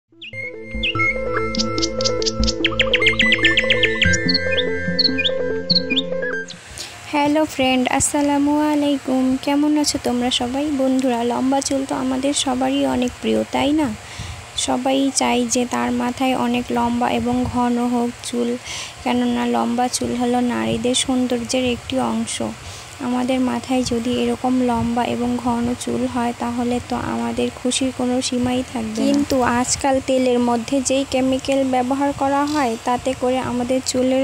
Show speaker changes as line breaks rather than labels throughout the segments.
Hello friend, আসসালামু আলাইকুম। কেমন আছো তোমরা সবাই? বন্ধুরা, লম্বা চুল তো আমাদের সবারই অনেক প্রিয়, তাই না? সবাই চাই যে তার মাথায় অনেক লম্বা এবং ঘন হোক চুল, কেননা লম্বা চুল হলো নারীদের সৌন্দর্যের একটি অংশ। আমাদের মাথায় যদি এরকম লম্বা এবং ঘন চুল হয় তাহলে তো আমাদের খুশির কোনো সীমাই থাকবে না। কিন্তু আজকাল তেলের মধ্যে যেই কেমিক্যাল ব্যবহার করা হয় তাতে করে আমাদের চুলের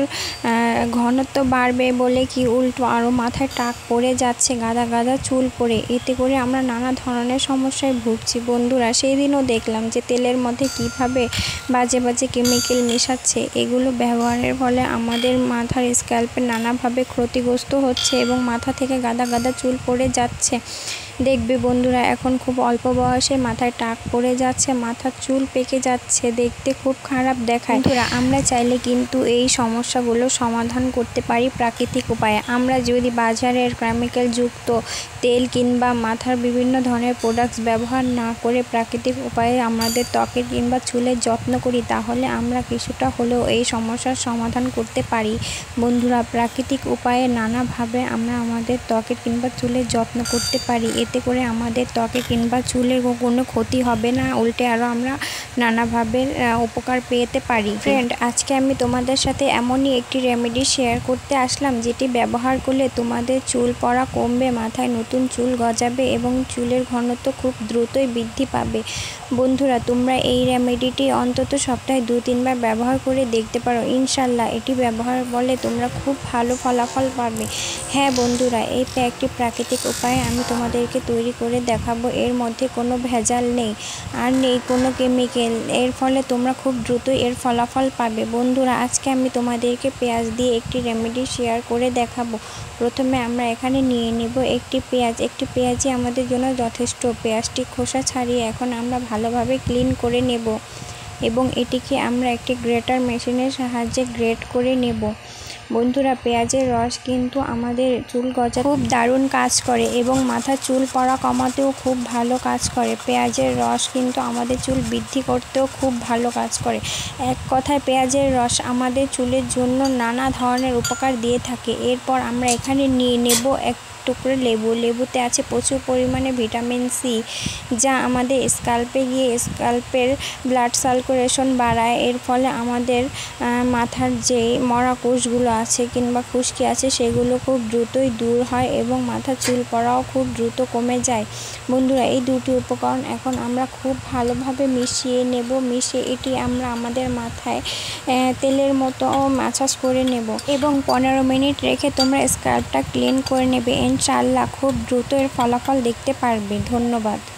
ঘনত্ব বাড়বে বলে কি উল্টো আরও মাথায় টাক পড়ে যাচ্ছে, গাদা গাদা চুল পড়ে। এতে করে আমরা নানা ধরনের সমস্যায় ভুগছি। বন্ধুরা, সেই দিনও দেখলাম যে তেলের মধ্যে কিভাবে বাজে বাজে কেমিক্যাল মেশাচ্ছে। এগুলো ব্যবহারের ফলে আমাদের মাথার স্ক্যাল্পে নানাভাবে ক্ষতিগ্রস্ত হচ্ছে এবং মাথা থেকে গাদা গাদা চুল পড়ে যাচ্ছে। দেখবে বন্ধুরা, এখন খুব অল্প বয়সে মাথায় টাক পড়ে যাচ্ছে, মাথার চুল পেকে যাচ্ছে, দেখতে খুব খারাপ দেখায়। বন্ধুরা, আমরা চাইলে কিন্তু এই সমস্যাগুলো সমাধান করতে পারি প্রাকৃতিক উপায়ে। আমরা যদি বাজারের কেমিক্যাল যুক্ত তেল কিংবা মাথার বিভিন্ন ধরনের প্রোডাক্টস ব্যবহার না করে প্রাকৃতিক উপায়ে আমাদের ত্বকের কিংবা চুলের যত্ন করি, তাহলে আমরা কিছুটা হলেও এই সমস্যার সমাধান করতে পারি। বন্ধুরা, প্রাকৃতিক উপায়ে নানাভাবে আমরা আমাদের ত্বকের কিংবা চুলের যত্ন করতে পারি। এতে করে আমাদের ত্বকে কিংবা চুলের কোনো ক্ষতি হবে না, উল্টে আরও আমরা নানাভাবে উপকার পেতে পারি। ফ্রেন্ড, আজকে আমি তোমাদের সাথে এমনই একটি রেমেডি শেয়ার করতে আসলাম যেটি ব্যবহার করলে তোমাদের চুল পড়া কমবে, মাথায় নতুন চুল গজাবে এবং চুলের ঘনত্ব খুব দ্রুতই বৃদ্ধি পাবে। বন্ধুরা, তোমরা এই রেমেডিটি অন্তত সপ্তাহে 2-3 বার ব্যবহার করে দেখতে পারো। ইনশাল্লাহ এটি ব্যবহার বলে তোমরা খুব ভালো ফলাফল পাবে। হ্যাঁ বন্ধুরা, এই প্যাকটি প্রাকৃতিক উপায়ে আমি তোমাদেরকে তৈরি করে দেখাবো। এর মধ্যে কোনো ভেজাল নেই আর নেই কোনো কেমিক্যাল। এর ফলে তোমরা খুব দ্রুতই এর ফলাফল পাবে। বন্ধুরা, আজকে আমি তোমাদেরকে পেঁয়াজ দিয়ে একটি রেমেডি শেয়ার করে দেখাবো। প্রথমে আমরা এখানে নিয়ে নেব একটি পেঁয়াজ। একটি পেঁয়াজই আমাদের জন্য যথেষ্ট। পেঁয়াজটি খোসা ছাড়িয়ে এখন আমরা ভালোভাবে ক্লিন করে নেব এবং এটিকে আমরা একটি গ্রেটার মেশিনের সাহায্যে গ্রেট করে নেব। বন্ধুরা, পেঁয়াজের রস কিন্তু আমাদের চুল গজা খুব দারুণ কাজ করে এবং মাথার চুল পড়া কমাতেও খুব ভালো কাজ করে। পেঁয়াজের রস কিন্তু আমাদের চুল বৃদ্ধি করতেও খুব ভালো কাজ করে। এক কথায় পেঁয়াজের রস আমাদের চুলের জন্য নানা ধরনের উপকার দিয়ে থাকে। এরপর আমরা এখানে নিয়ে নেব এক টুকরো লেবু। লেবুতে আছে প্রচুর পরিমাণে ভিটামিন সি, যা আমাদের স্ক্যাল্পে গিয়ে স্ক্যাল্পের ব্লাড সার্কুলেশন বাড়ায়। এর ফলে আমাদের মাথার যে মরা কোষগুলো আছে কিংবা খুশকি আছে সেগুলো খুব দ্রুতই দূর হয় এবং মাথার চুল পড়াও খুব দ্রুত কমে যায়। বন্ধুরা, এই দুটি উপকরণ এখন আমরা খুব ভালোভাবে মিশিয়ে নেব। মিশিয়ে এটি আমরা আমাদের মাথায় তেলের মতো ম্যাসাজ করে নেব এবং 15 মিনিট রেখে তোমরা স্ক্যাল্পটা ক্লিন করে নেবে। ইনশাআল্লাহ খুব দ্রুত এর ফলাফল দেখতে পারবে। ধন্যবাদ।